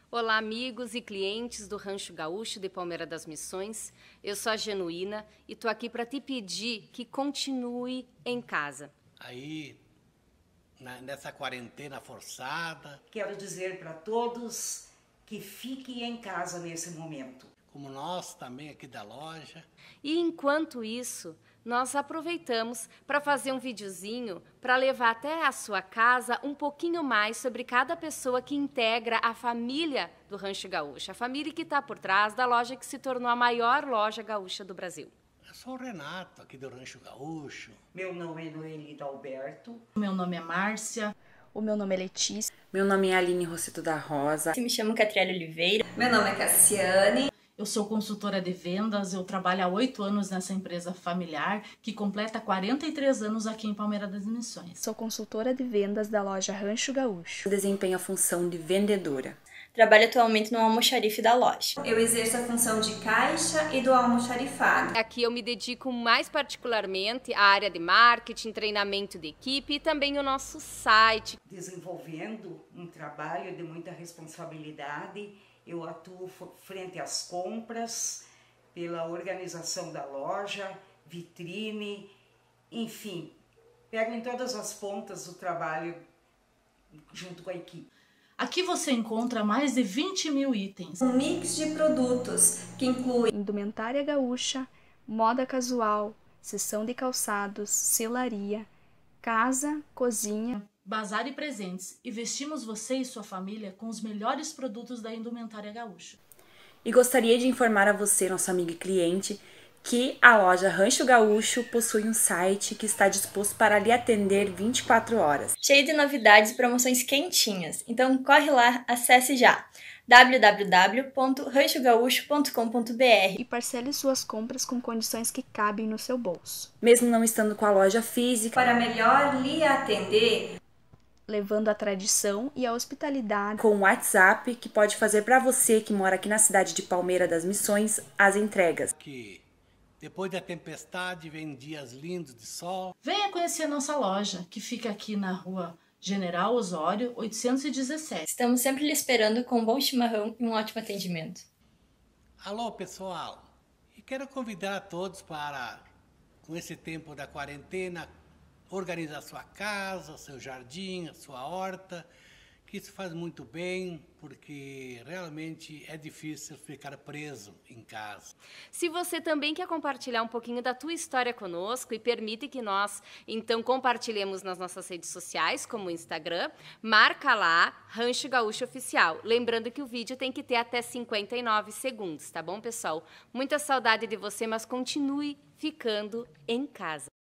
Olá, amigos e clientes do Rancho Gaúcho de Palmeira das Missões. Eu sou a Genuína e estou aqui para te pedir que continue em casa. Aí, nessa quarentena forçada, quero dizer para todos que fiquem em casa nesse momento. como nós também aqui da loja. E enquanto isso, nós aproveitamos para fazer um videozinho para levar até a sua casa um pouquinho mais sobre cada pessoa que integra a família do Rancho Gaúcho, a família que está por trás da loja que se tornou a maior loja gaúcha do Brasil. Eu sou o Renato, aqui do Rancho Gaúcho. Meu nome é Noeli Dalberto. Meu nome é Márcia. O meu nome é Letícia. Meu nome é Aline Rosseto da Rosa. Me chamo Catriele Oliveira. Meu nome é Cassiane. Eu sou consultora de vendas, eu trabalho há 8 anos nessa empresa familiar, que completa 43 anos aqui em Palmeira das Missões. Sou consultora de vendas da loja Rancho Gaúcho. Eu desempenho a função de vendedora. Trabalho atualmente no almoxarife da loja. Eu exerço a função de caixa e do almoxarifado. Aqui eu me dedico mais particularmente à área de marketing, treinamento de equipe e também o nosso site. Desenvolvendo um trabalho de muita responsabilidade, eu atuo frente às compras, pela organização da loja, vitrine, enfim, pego em todas as pontas do trabalho junto com a equipe. Aqui você encontra mais de 20 mil itens. Um mix de produtos que inclui indumentária gaúcha, moda casual, seção de calçados, selaria, casa, cozinha, bazar e presentes, e vestimos você e sua família com os melhores produtos da indumentária gaúcha. E gostaria de informar a você, nosso amigo e cliente, que a loja Rancho Gaúcho possui um site que está disposto para lhe atender 24 horas. Cheio de novidades e promoções quentinhas. Então corre lá, acesse já www.ranchogaúcho.com.br e parcele suas compras com condições que cabem no seu bolso. Mesmo não estando com a loja física, para melhor lhe atender, levando a tradição e a hospitalidade com o WhatsApp, que pode fazer para você que mora aqui na cidade de Palmeira das Missões as entregas. Que depois da tempestade vem dias lindos de sol. Venha conhecer nossa loja, que fica aqui na rua General Osório, 817. Estamos sempre lhe esperando com um bom chimarrão e um ótimo atendimento. Alô, pessoal! E quero convidar a todos para, com esse tempo da quarentena, organizar a sua casa, o seu jardim, a sua horta, que isso faz muito bem, porque realmente é difícil ficar preso em casa. Se você também quer compartilhar um pouquinho da tua história conosco e permite que nós, então, compartilhemos nas nossas redes sociais, como o Instagram, marca lá Rancho Gaúcho Oficial. Lembrando que o vídeo tem que ter até 59 segundos, tá bom, pessoal? Muita saudade de você, mas continue ficando em casa.